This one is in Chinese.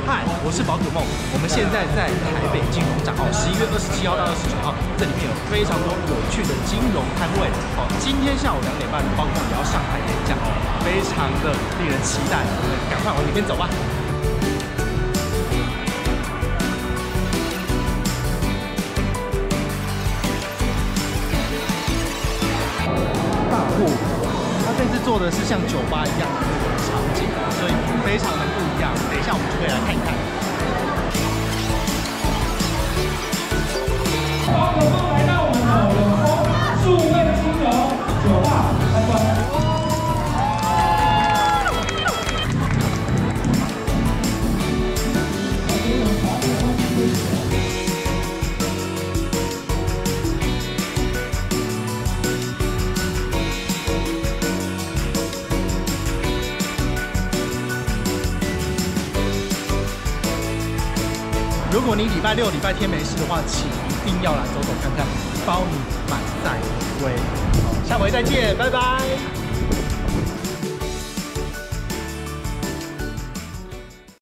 嗨，我是宝可梦，我们现在在台北金融展11月27号到29号，这里面有非常多有趣的金融摊位。今天下午2点半，宝可梦也要上台演讲非常的令人期待。我们赶快往里面走吧。大货，它这次做的是像酒吧一样的那种场景，所以非常的不一样。等一下我们就可以来看一看。 宝可梦来到我们的永丰数位金融酒吧参观。 如果你礼拜六、礼拜天没事的话，请一定要来走走看看，包你满载而归。好，下回再见，拜拜。